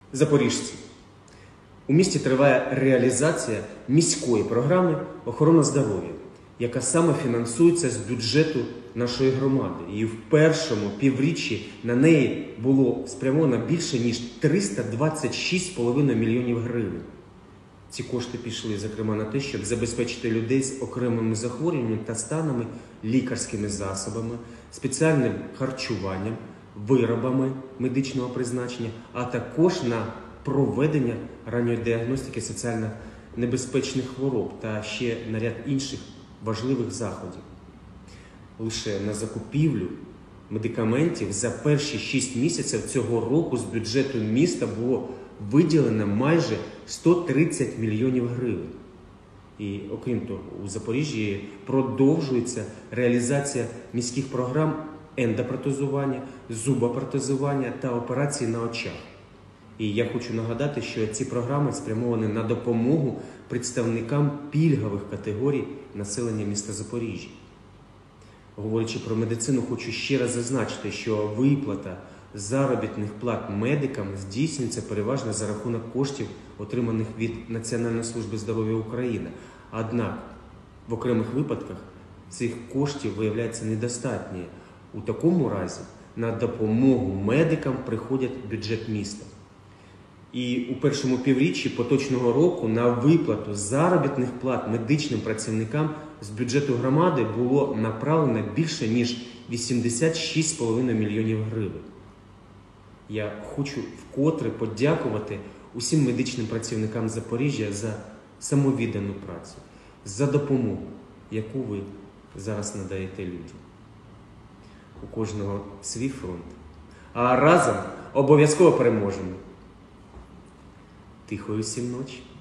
Запоріжці. У місті триває реалізація міської програми «Охорона здоров'я», яка саме фінансується з бюджету нашої громади. І в першому півріччі на неї було спрямовано більше, ніж 326,5 мільйонів гривень. Ці кошти пішли, зокрема, на те, щоб забезпечити людей з окремими захворюваннями та станами, лікарськими засобами, спеціальним харчуванням, виробами медичного призначення, а також на проведення ранньої діагностики соціально небезпечних хвороб та ще на ряд інших важливих заходів. Лише на закупівлю медикаментів за перші 6 місяців цього року з бюджету міста було виділено майже 130 мільйонів гривень. І, окрім того, у Запоріжжі продовжується реалізація міських програм ендопротезування, зубопротезування та операцій на очах. І я хочу нагадати, що ці програми спрямовані на допомогу представникам пільгових категорій населення міста Запоріжжя. Говорячи про медицину, хочу ще раз зазначити, що виплата заробітних плат медикам здійснюється переважно за рахунок коштів, отриманих від Національної служби здоров'я України. Однак в окремих випадках цих коштів виявляється недостатньо. У такому разі на допомогу медикам приходить бюджет міста. І у першому півріччі поточного року на виплату заробітних плат медичним працівникам з бюджету громади було направлено більше, ніж 86,5 мільйонів гривень. Я хочу вкотре подякувати усім медичним працівникам Запоріжжя за самовіддану працю, за допомогу, яку ви зараз надаєте людям. У кожного свій фронт. А разом обов'язково переможемо. Тихої всім ночі.